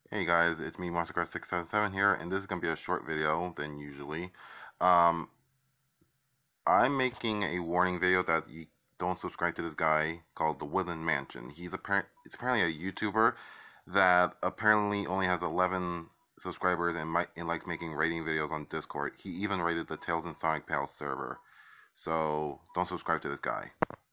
Hey guys, it's me, MonsterCard677 here, and this is going to be a short video than usually. Um, I'm making a warning video that you don't subscribe to this guy called the Woodland Mansion. It's apparently a YouTuber that apparently only has 11 subscribers and likes making rating videos on Discord. He even rated the Tales and Sonic Pals server. So don't subscribe to this guy.